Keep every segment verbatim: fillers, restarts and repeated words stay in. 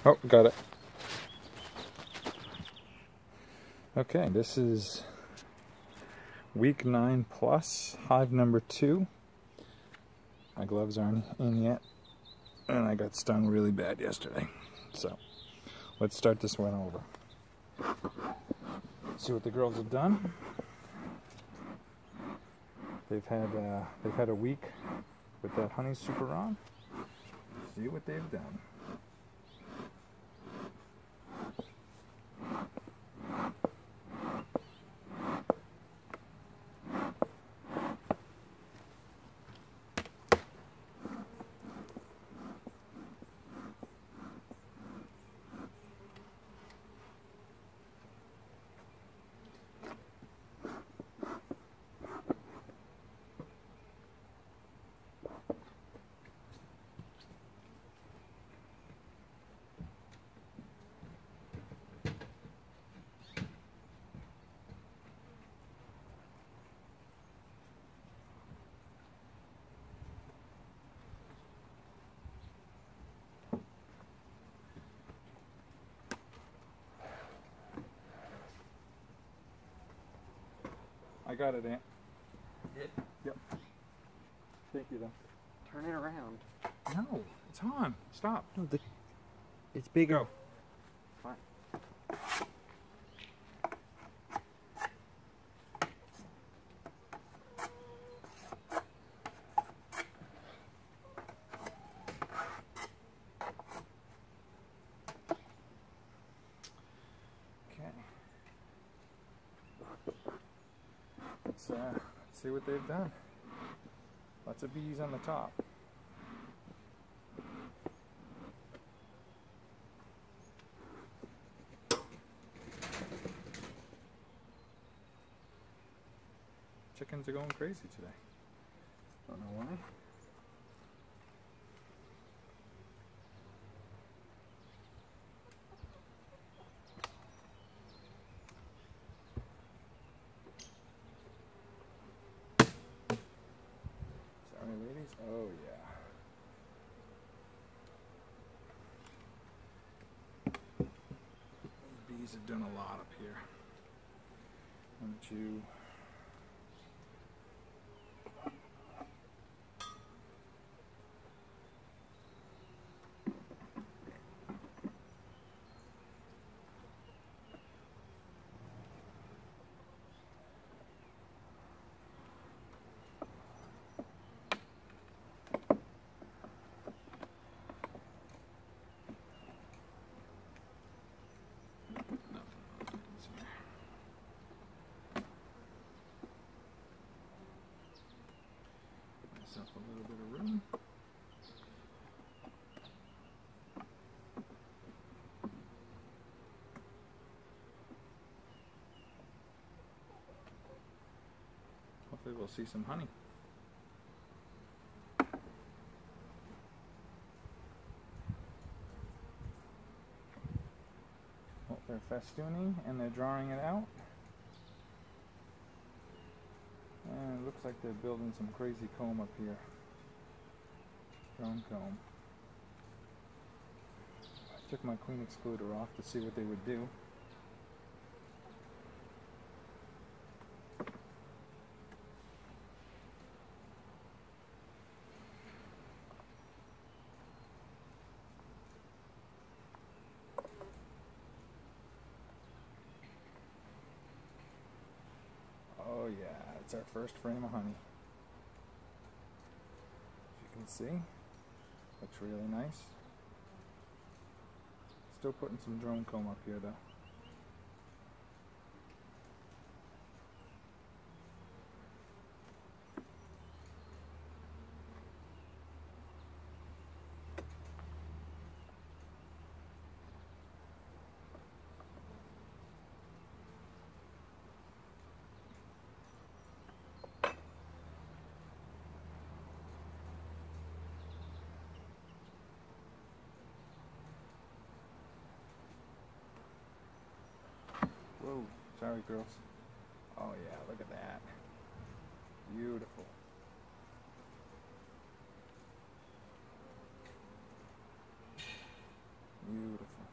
Oh, got it. Okay, this is week nine plus, hive number two. My gloves aren't in yet, and I got stung really bad yesterday. So, let's start this one over. See what the girls have done. They've had uh, they've had a week with that honey super on. See what they've done. I got it, Aunt. Did? Yep. Thank you, though. Turn it around. No, it's on. Stop. No, the, it's bigger. Go. Fine. Okay. Let's, uh, let's see what they've done. Lots of bees on the top. Chickens are going crazy today. Don't know why. Sorry, ladies. Oh, yeah. Those bees have done a lot up here. Haven't you? Up a little bit of room. Hopefully we'll see some honey. Well, they're festooning and they're drawing it out. And it looks like they're building some crazy comb up here. Drone comb. I took my queen excluder off to see what they would do. Oh yeah, it's our first frame of honey. As you can see, looks really nice. Still putting some drone comb up here though. Whoa, sorry girls. Oh yeah, look at that. Beautiful. Beautiful.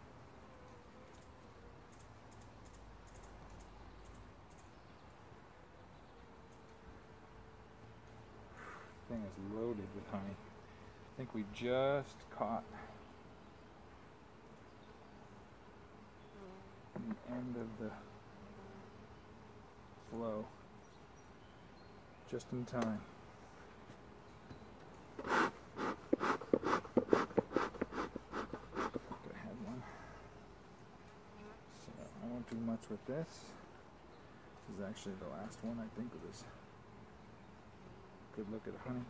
is loaded with honey. I think we just caught the end of the flow just in time. I won't do much with this. This is actually the last one, I think, of this. Good look at the honey.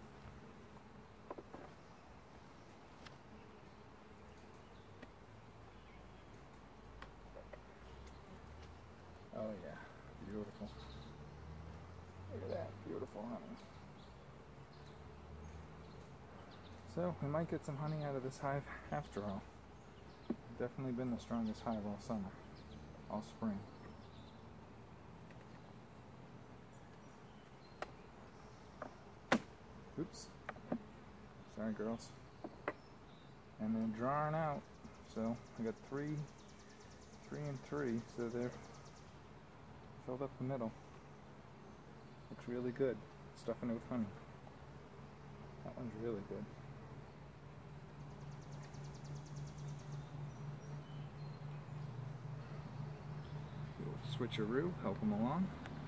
Oh yeah, beautiful. Look at that, beautiful honey. So, we might get some honey out of this hive after all. Definitely been the strongest hive all summer. All spring. Oops. Sorry, girls. And they're drawing out. So I got three, three and three. So they're filled up the middle. Looks really good. Stuffing it with honey. That one's really good. Switcheroo, help them along.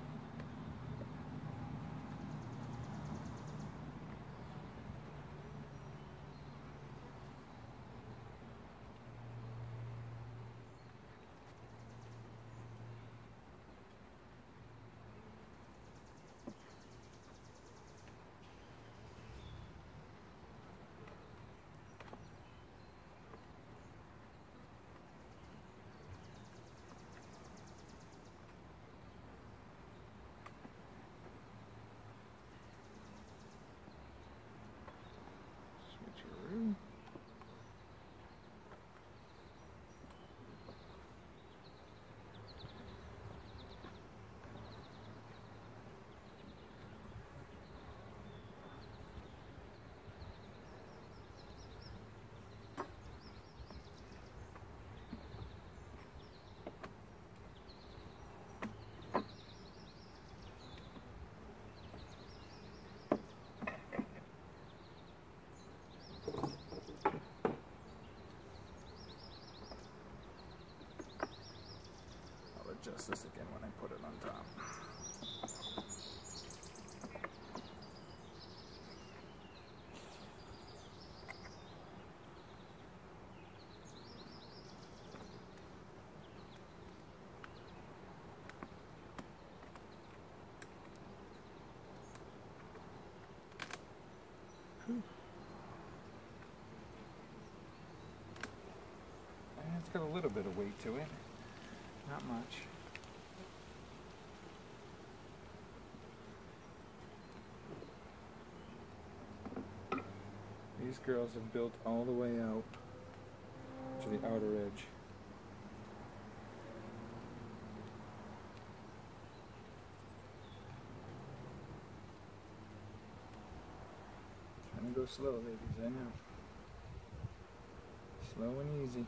Adjust this again when I put it on top. Whew. And it's got a little bit of weight to it, not much. These girls have built all the way out to the outer edge. Trying to go slow, ladies, I know. Slow and easy.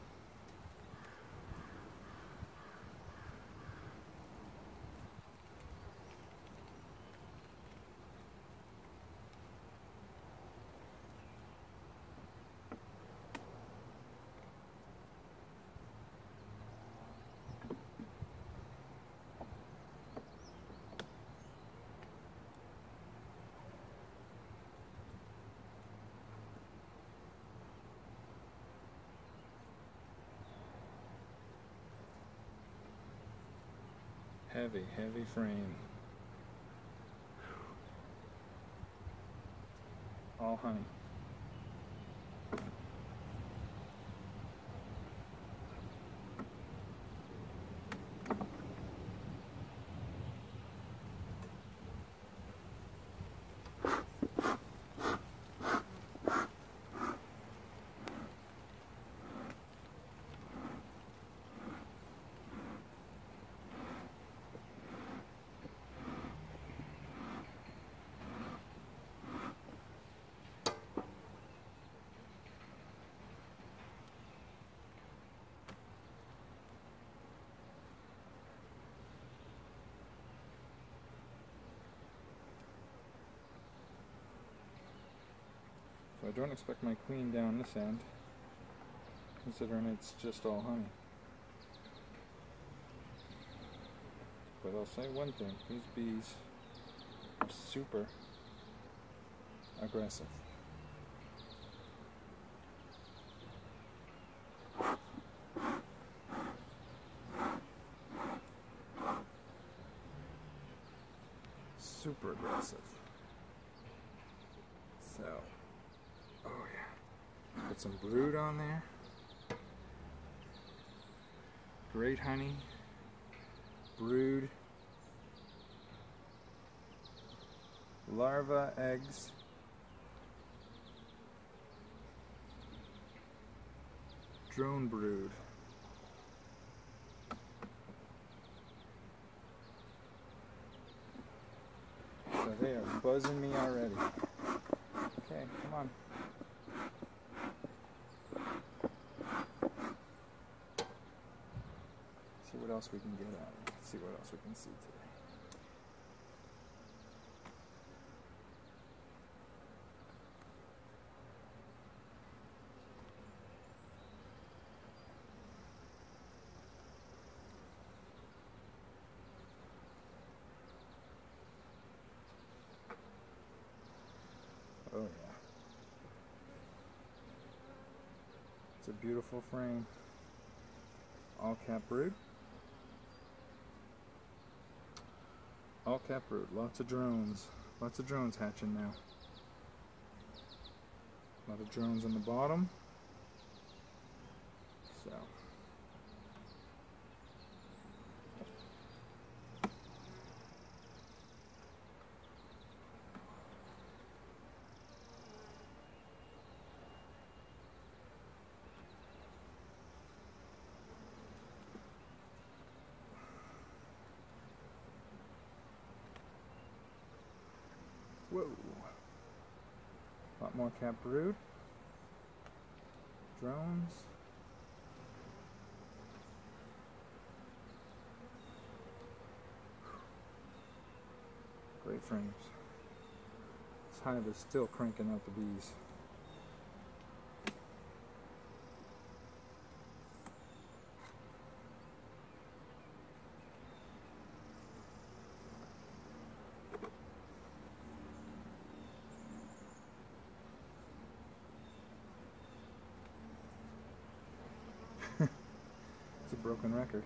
Heavy, heavy frame. All honey. don't expect my queen down this end, considering it's just all honey. But I'll say one thing, these bees are super aggressive. Super aggressive. So, oh yeah, put some brood on there. Great honey, brood, larva, eggs, drone brood. So they are buzzing me already. Okay, come on. See what else we can get at. Let's see what else we can see today. Oh yeah. It's a beautiful frame. All cap brood. All cap brood. Lots of drones. Lots of drones hatching now. A lot of drones on the bottom. So. Whoa. A lot more cap brood. Drones. Great frames. This hive is still cranking out the bees. It's a broken record.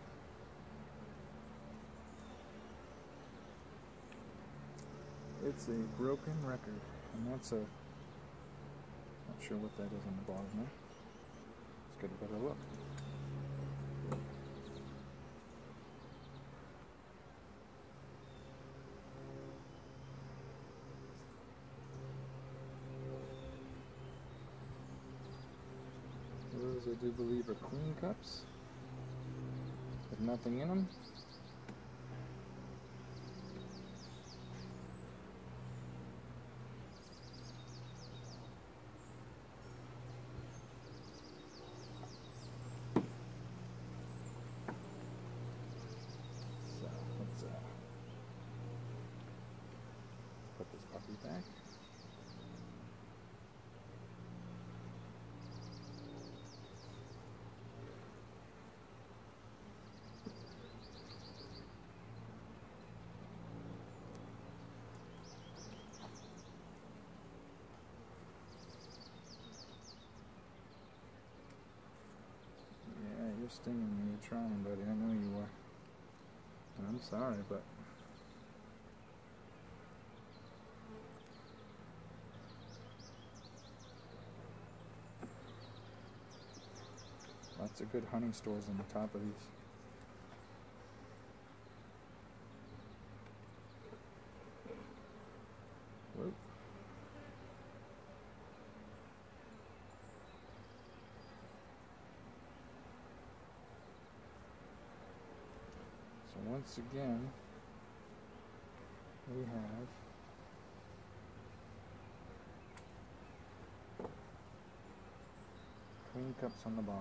It's a broken record, and that's a, not sure what that is on the bottom there. Let's get a better look. Those I do believe are queen cups, with nothing in them. So let's uh, put this puppy back. You're stinging me, you're trying, buddy. I know you are. And I'm sorry, but lots of good honey stores on the top of these. Whoop. So once again, we have queen cups on the bottom.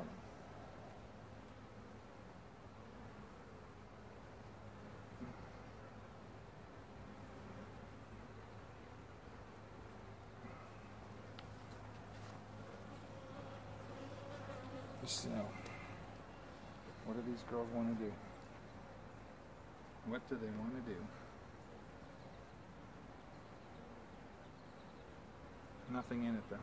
So, what do these girls want to do? What do they want to do? Nothing in it though.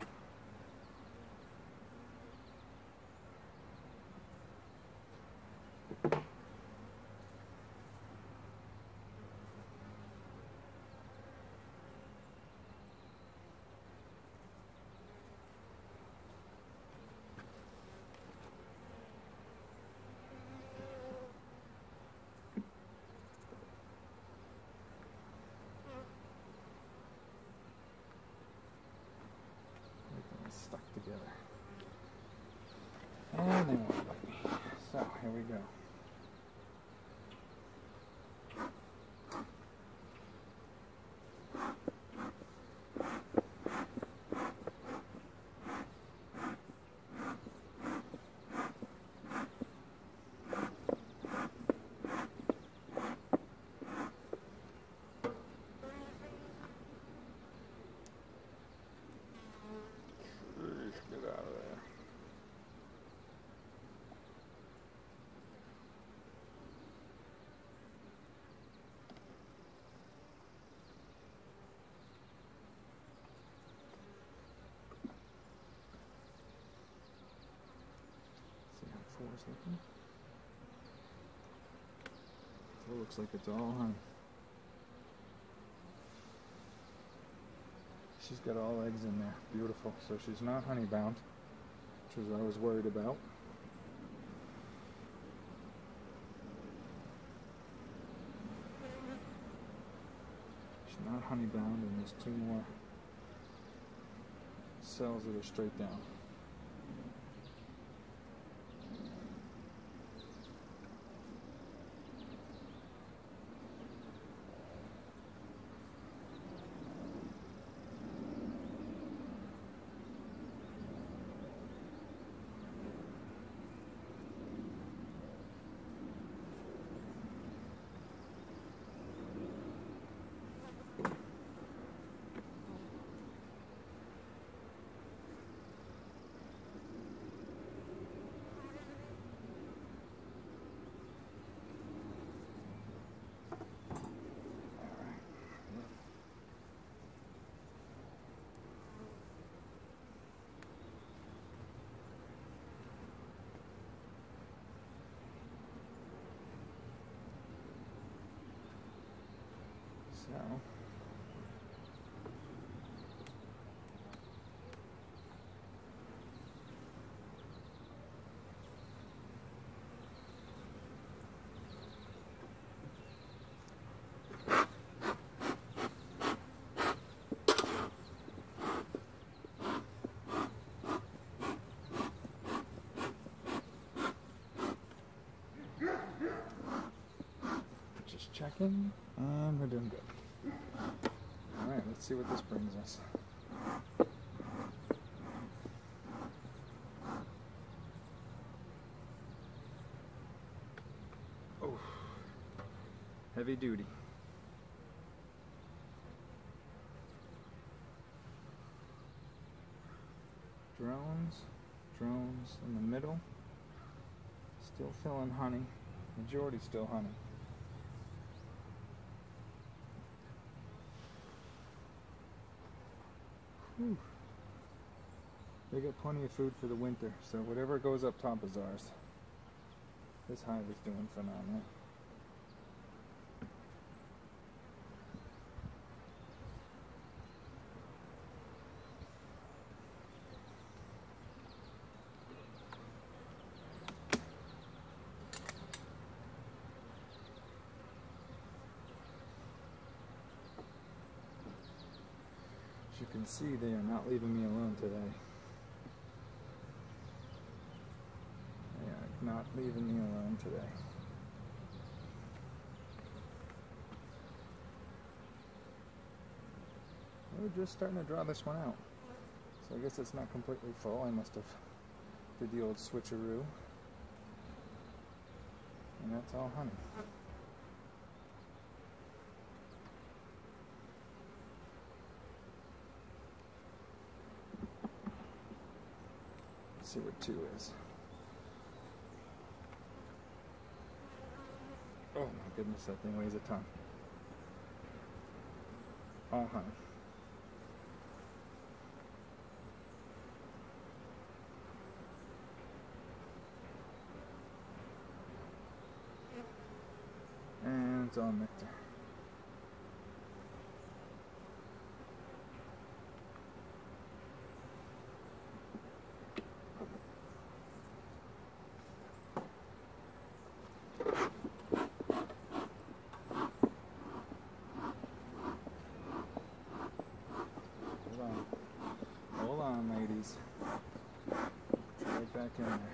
Stuck together. And they won't bite me. So, here we go. Get out of there. See how four is looking? Four looks like it's all honey. She's got all eggs in there. Beautiful. So she's not honey bound, which was what I was worried about. She's not honey bound, and there's two more cells that are straight down. So, just checking, and we're doing good. Alright, let's see what this brings us. Oh, heavy duty. Drones, drones in the middle. Still filling honey. Majority still honey. Whew. They got plenty of food for the winter, so whatever goes up top is ours. This hive is doing phenomenal. As you can see, they are not leaving me alone today. They are not leaving me alone today. We're just starting to draw this one out. So I guess it's not completely full. I must have did the old switcheroo. And that's all honey. Let's see what two is. Oh my goodness, that thing weighs a ton. All honey. And it's all nectar. Hold on. Hold on, ladies. Right back in there.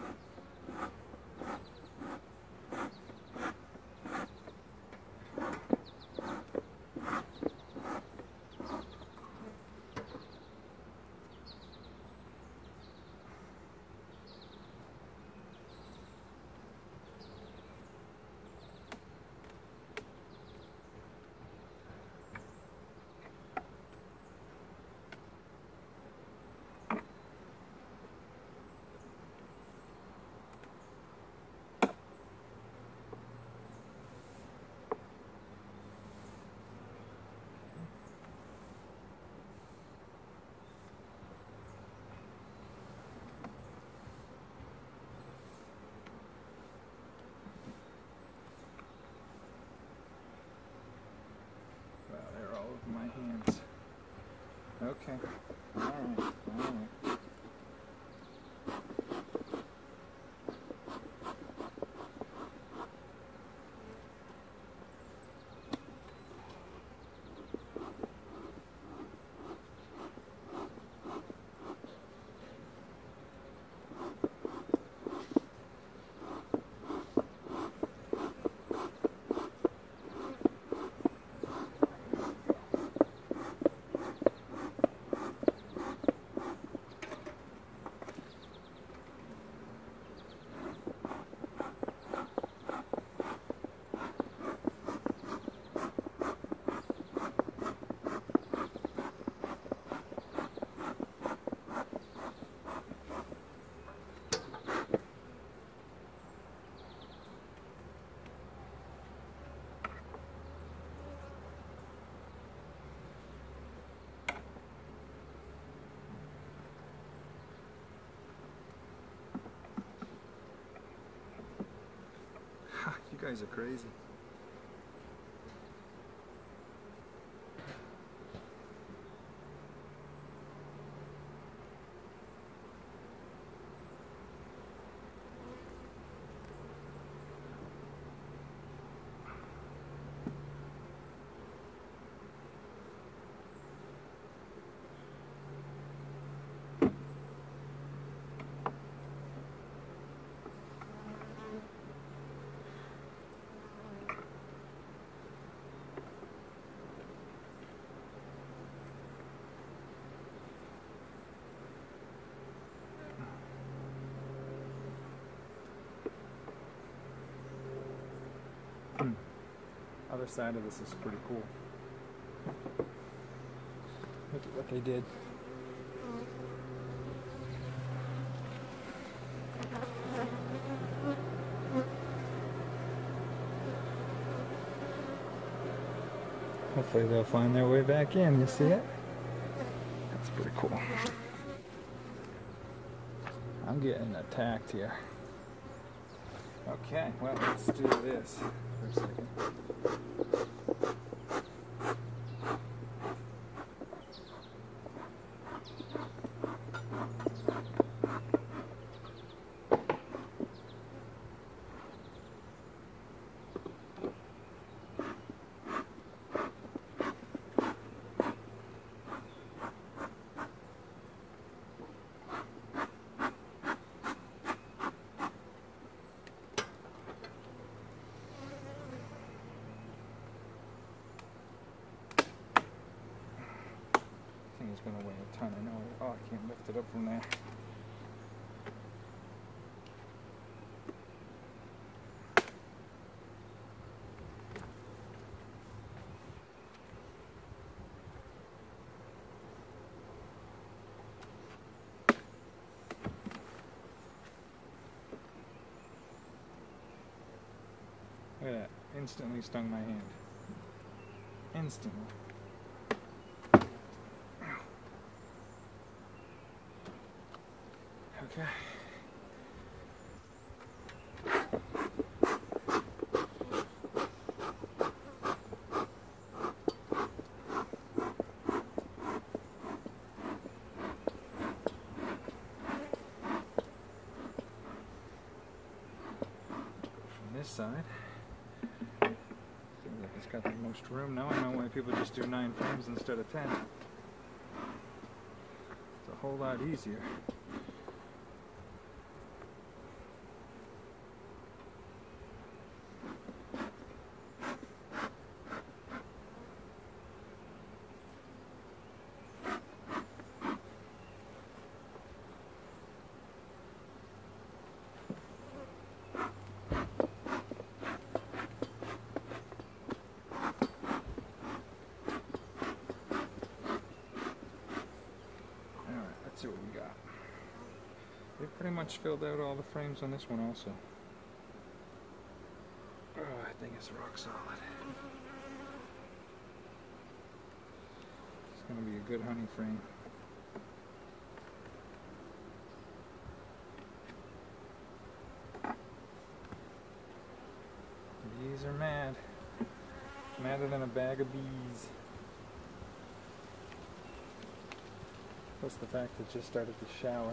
Wow, they're all over my hands. Okay. Alright, alright. You guys are crazy. Other side of this is pretty cool. Look at what they did. Hopefully they'll find their way back in. You see it? That's pretty cool. I'm getting attacked here. Okay, well, let's do this for a second. It's going to weigh a ton. I know. Oh, I can't lift it up from there. Look at that. Instantly stung my hand. Instantly. Okay. This side. Seems like it's got the most room. Now I know why people just do nine frames instead of ten. It's a whole lot easier. Let's see what we got. We pretty much filled out all the frames on this one also. Oh, I think it's rock solid. It's going to be a good honey frame. Bees are mad. Madder than a bag of bees. Plus the fact that it just started to shower.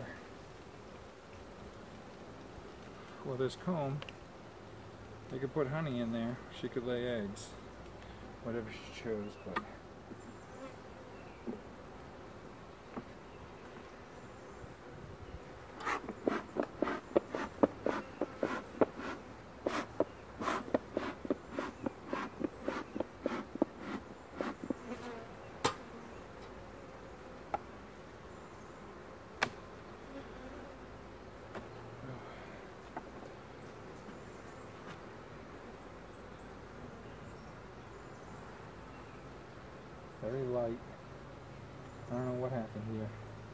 Well, this comb, you could put honey in there. She could lay eggs, whatever she chose, but very light. I don't know what happened here.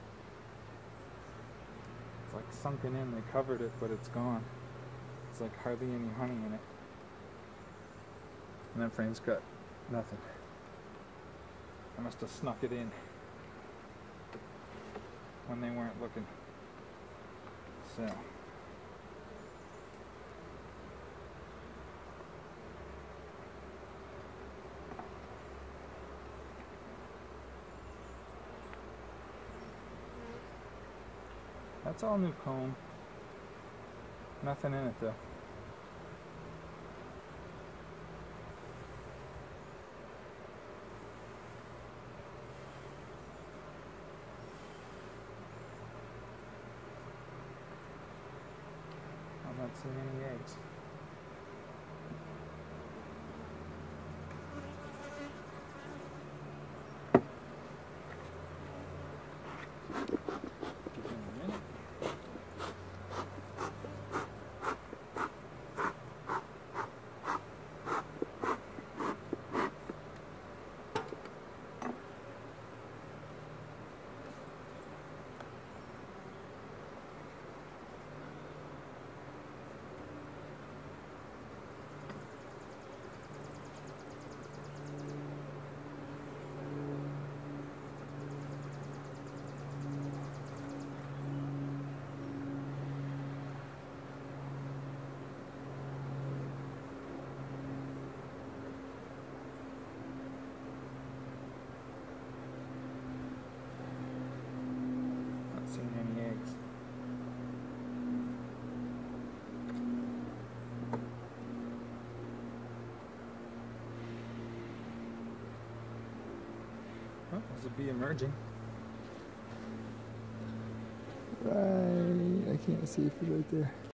It's like sunken in. They covered it, but it's gone. It's like hardly any honey in it. And that frame's got nothing. I must have snuck it in when they weren't looking. So. That's all new comb. Nothing in it though. I'm not seeing any eggs. Seeing any eggs. Oh, there's a bee emerging. Right, I can't see if you're right there.